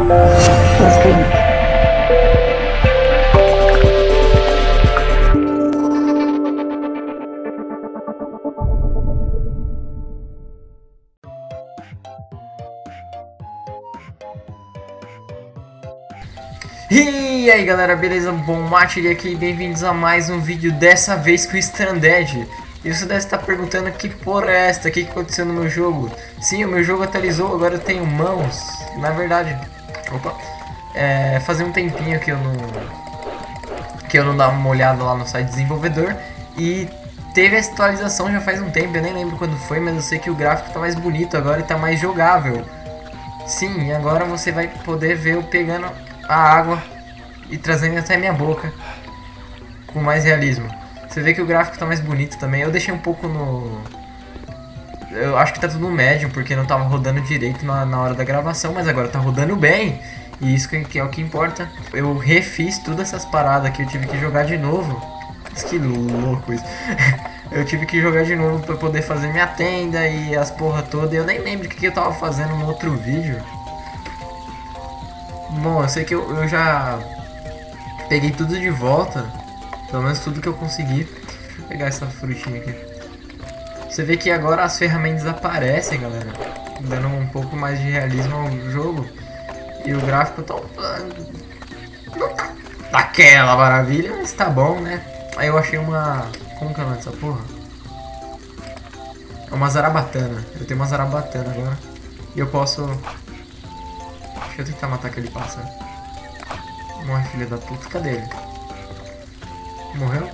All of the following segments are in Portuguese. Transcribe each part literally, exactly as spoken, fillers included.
E aí galera, beleza? Bom, Matiri aqui, bem-vindos a mais um vídeo, dessa vez com o Stranded. E você deve estar perguntando que porra é esta, o que aconteceu no meu jogo? Sim, o meu jogo atualizou, agora eu tenho mãos. Na verdade, opa, é, fazia um tempinho que eu não que eu não dava uma olhada lá no site desenvolvedor. E teve essa atualização já faz um tempo, eu nem lembro quando foi, mas eu sei que o gráfico tá mais bonito agora e tá mais jogável. Sim, e agora você vai poder ver eu pegando a água e trazendo até minha boca com mais realismo. Você vê que o gráfico tá mais bonito também. Eu deixei um pouco no... Eu acho que tá tudo no médio, porque não tava rodando direito na, na hora da gravação, mas agora tá rodando bem. E isso que, que é o que importa. Eu refiz todas essas paradas que eu tive que jogar de novo. Que louco isso. Eu tive que jogar de novo pra poder fazer minha tenda e as porra toda. Eu nem lembro o que, que eu tava fazendo no outro vídeo. Bom, eu sei que eu, eu já peguei tudo de volta, pelo menos tudo que eu consegui. Deixa eu pegar essa frutinha aqui. Você vê que agora as ferramentas aparecem, galera, dando um pouco mais de realismo ao jogo. E o gráfico tá... não tá daquela maravilha, mas tá bom, né? Aí eu achei uma... como que é o nome dessa porra? É uma zarabatana. Eu tenho uma zarabatana agora. E eu posso... Deixa eu tentar matar aquele pássaro. Morre, filha da puta. Cadê ele? Morreu?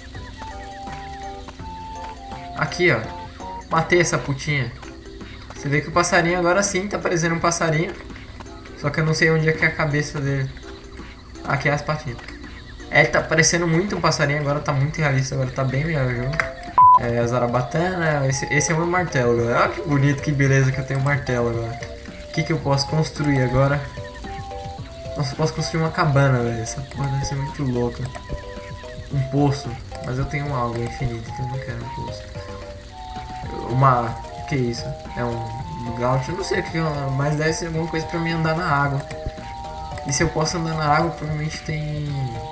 Aqui, ó. Matei essa putinha. Você vê que o passarinho agora sim tá parecendo um passarinho. Só que eu não sei onde é que é a cabeça dele. Aqui é as patinhas. É, ele tá parecendo muito um passarinho agora. Tá muito realista. Agora tá bem melhor o jogo. É, a zarabatana. Esse, esse é o meu martelo, galera. Olha que bonito, que beleza que eu tenho um martelo agora. O que, que eu posso construir agora? Nossa, eu posso construir uma cabana, velho. Essa porra deve ser muito louca. Um poço. Mas eu tenho algo infinito, então eu não quero um poço. Uma... O que é isso? É um gaúcho? Eu não sei o que é, mas deve ser alguma coisa pra mim andar na água. E se eu posso andar na água, provavelmente tem...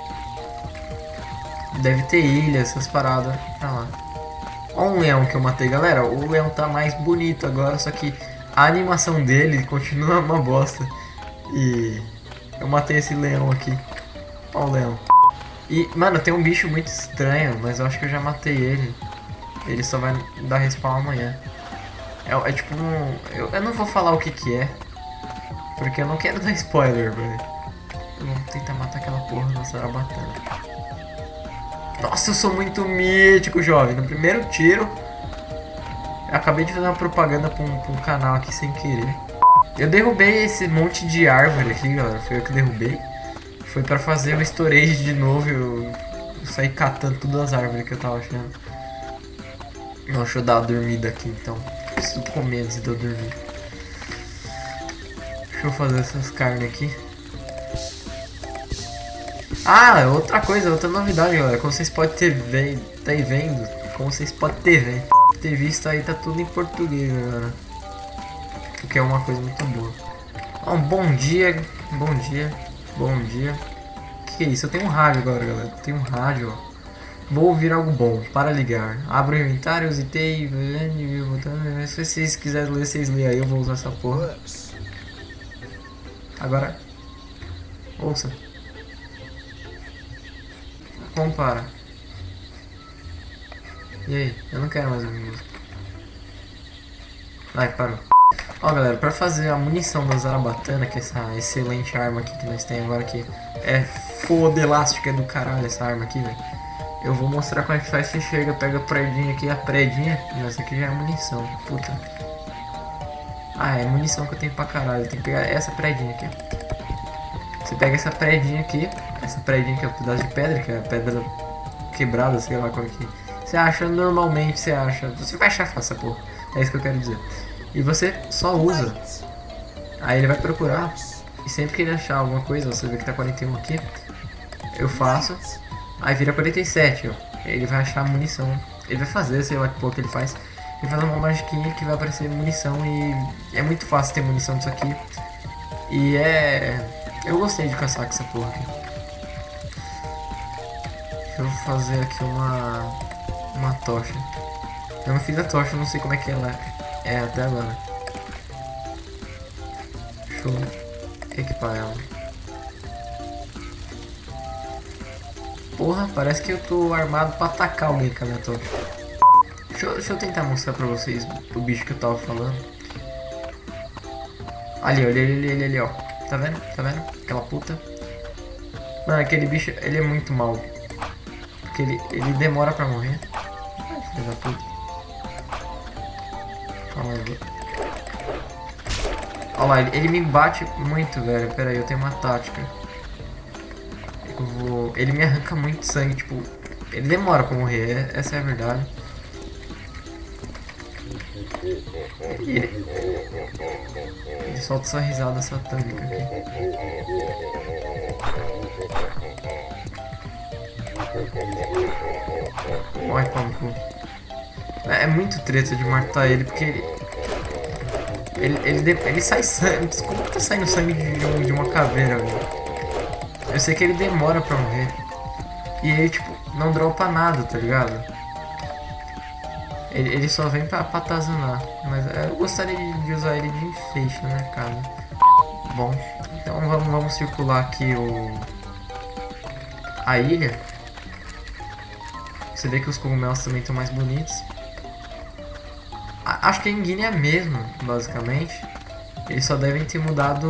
Deve ter ilha, essas paradas. Pra lá. Olha um leão que eu matei, galera. O leão tá mais bonito agora, só que... a animação dele continua uma bosta. E eu matei esse leão aqui. Olha o leão. E, mano, tem um bicho muito estranho, mas eu acho que eu já matei ele. Ele só vai dar respawn amanhã. É, é tipo um... Eu, eu não vou falar o que que é, porque eu não quero dar spoiler, velho. Vamos tentar matar aquela porra da zarabatana. Nossa, eu sou muito mítico, jovem. No primeiro tiro... Eu acabei de fazer uma propaganda pra um, pra um canal aqui sem querer. Eu derrubei esse monte de árvore aqui, galera. Foi eu que derrubei. Foi pra fazer o storage de novo. Eu, eu saí catando todas as árvores que eu tava achando. Não, deixa eu dar uma dormida aqui então. Preciso comer antes de eu dormir. Deixa eu fazer essas carnes aqui. Ah, outra coisa, outra novidade, galera. Como vocês podem ter ve tá aí vendo. Como vocês podem ter vendo. Ter visto aí, tá tudo em português agora. O que é uma coisa muito boa. Um bom dia, bom dia, bom dia. O que, que é isso? Eu tenho um rádio agora, galera. Eu tenho um rádio, ó. Vou ouvir algo bom, para ligar. Abro o inventário, usitei. Se vocês quiserem ler, vocês leem aí. Eu vou usar essa porra. Agora, ouça. Compara. E aí? Eu não quero mais ouvir música. Ai, parou. Ó, galera, pra fazer a munição da zarabatana, que é essa excelente arma aqui que nós temos agora, que é foda elástica do caralho essa arma aqui, velho. Eu vou mostrar como é que faz. Você chega, pega a predinha aqui, a predinha, e essa aqui já é munição. Puta. Ah, é munição que eu tenho pra caralho. Tem que pegar essa predinha aqui. Você pega essa predinha aqui, essa predinha que é um pedaço de pedra, que é a pedra quebrada, sei lá qual que é. Você acha normalmente, você acha. Você vai achar fácil essa porra. É isso que eu quero dizer. E você só usa. Aí ele vai procurar. E sempre que ele achar alguma coisa, você vê que tá quarenta e um aqui. Eu faço. Aí vira quarenta e sete, ó. Aí ele vai achar munição. Ele vai fazer, sei lá que porra que ele faz. Ele faz uma magiquinha que vai aparecer munição. E é muito fácil ter munição disso aqui. E é... eu gostei de caçar com essa porra aqui. Deixa eu fazer aqui uma... uma tocha. Eu não fiz a tocha, não sei como é que ela é até agora. Deixa eu equipar ela. Porra, parece que eu tô armado pra atacar alguém com a minha tocha. Deixa eu, deixa eu tentar mostrar pra vocês o bicho que eu tava falando. Ali, olha ele, ele, ele, ó. Tá vendo? Tá vendo? Aquela puta. Mano, aquele bicho, ele é muito mal. Porque ele, ele demora pra morrer. Ai, filho da puta. Calma aí. Olha lá, ele, ele me bate muito, velho. Pera aí, eu tenho uma tática. Eu vou... ele me arranca muito sangue, tipo... ele demora pra morrer, essa é a verdade. Ele, ele solta essa risada satânica aqui. Morre, pau no cu. É muito treta de matar ele, porque ele... Ele, ele, ele sai sangue... como que tá saindo sangue de, de uma caveira, velho? Eu sei que ele demora pra morrer. E ele, tipo, não dropa nada, tá ligado? Ele, ele só vem pra, pra atazanar. Mas eu gostaria de usar ele de enfeite na minha casa. Bom, então vamos, vamos circular aqui o... a ilha. Você vê que os cogumelos também estão mais bonitos. A, acho que a enguia é a mesma, basicamente. Eles só devem ter mudado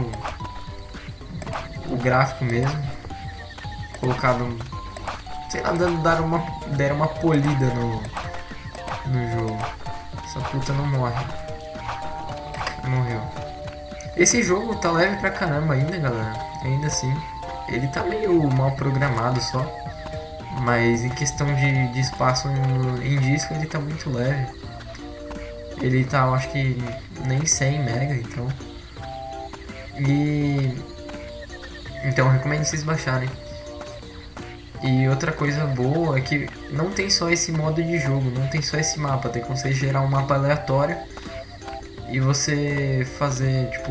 o gráfico mesmo. Colocado... sei lá, deram uma, deram uma polida no, no jogo. Essa puta não morre. Morreu. Esse jogo tá leve pra caramba ainda, galera. Ainda assim. Ele tá meio mal programado só. Mas em questão de, de espaço no, em disco ele tá muito leve. Ele tá, eu acho que nem cem mega, então. E... então eu recomendo vocês baixarem. E outra coisa boa é que não tem só esse modo de jogo, não tem só esse mapa, tem como você gerar um mapa aleatório e você fazer, tipo,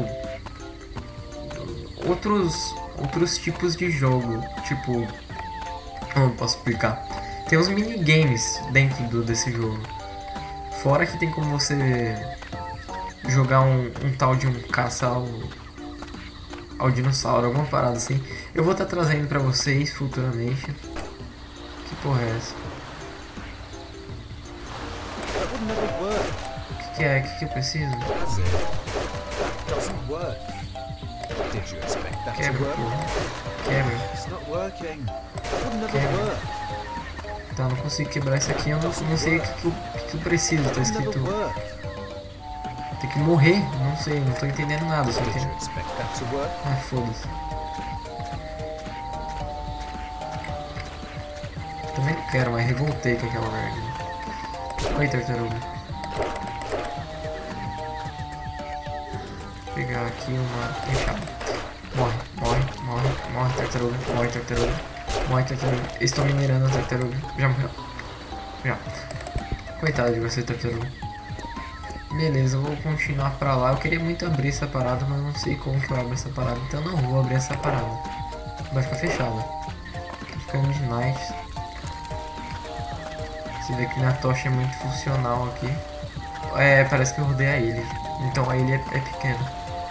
outros, outros tipos de jogo, tipo, como eu posso explicar? Tem uns minigames dentro do, desse jogo, fora que tem como você jogar um, um tal de um caça ao, ao dinossauro, alguma parada assim. Eu vou estar tá trazendo pra vocês futuramente. Que porra é essa? O que, que é? O que, que eu preciso? Quebra, porra. Quebra. Quebra. Tá, não consigo quebrar isso aqui. Eu não, não sei o que, que, eu, que, que eu preciso. Tá escrito... tem que morrer? Não sei, não tô entendendo nada. Só entendo... ah, foda-se. Também não quero, mas revoltei com aquela merda. Oi, tartaruga. Vou pegar aqui uma enxada. Morre, morre, morre, morre, tartaruga. Morre, tartaruga. Morre, tartaruga. Estou minerando a tartaruga. Já morreu. Já. Coitado de você, tartaruga. Beleza, eu vou continuar pra lá. Eu queria muito abrir essa parada, mas não sei como que eu abro essa parada. Então eu não vou abrir essa parada. Vai ficar fechada. Tá ficando de night. Você vê que minha tocha é muito funcional aqui. É, parece que eu rodei a ilha. Então a ilha é, é pequena.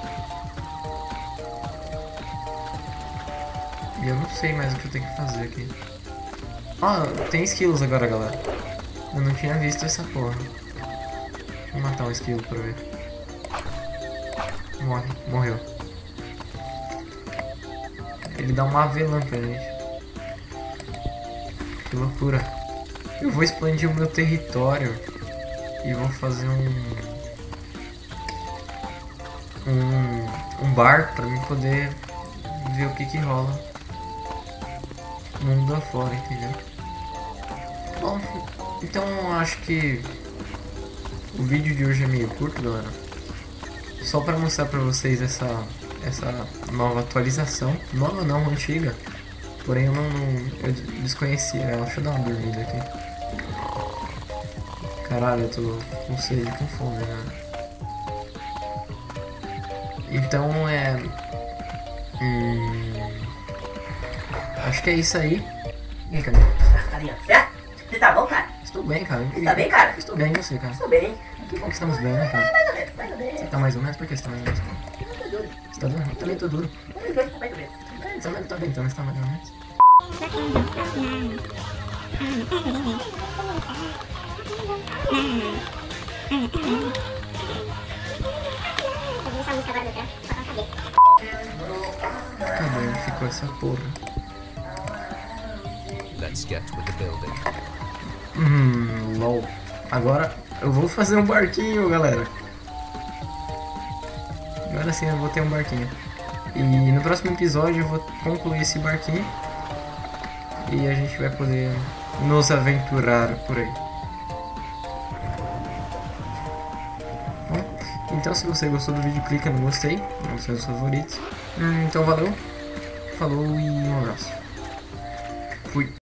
E eu não sei mais o que eu tenho que fazer aqui. Ah, tem esquilos agora, galera. Eu não tinha visto essa porra. Vou matar um esquilo pra ver. Morre, morreu. Ele dá uma avelã pra gente. Que loucura. Eu vou expandir o meu território e vou fazer um um, um barco pra mim poder ver o que que rola mundo afora, entendeu? Bom, então acho que o vídeo de hoje é meio curto, galera. Só pra mostrar pra vocês essa, essa nova atualização. Nova não, antiga. Porém eu não, não eu desconhecia ela. Deixa eu dar uma dormida aqui. Caralho, eu tô com sede, com fome, né? Então é... Hum, acho que é isso aí. E aí, cadê? Ah, carinha. É? Você tá bom, cara? Estou bem, cara. Você tá bem, cara? Estou bem, e você, cara? Estou bem. Que bom que estamos bem, né, cara? Mais ou menos, mais ou menos. Você tá mais ou menos? Por que você tá mais ou menos? Eu tô duro. Você tá duro? Eu também tô duro. Eu tô duro, mais ou menos. Você não tá bem, então, você tá mais ou menos. Cadê onde ficou essa porra? Let's get with the building. Hum, lol. Agora eu vou fazer um barquinho, galera. Agora sim eu vou ter um barquinho. E no próximo episódio eu vou concluir esse barquinho. E a gente vai poder nos aventurar por aí. Bom, então se você gostou do vídeo, clica no gostei, nos seus favoritos. Hum, então valeu, falou e um abraço. Fui.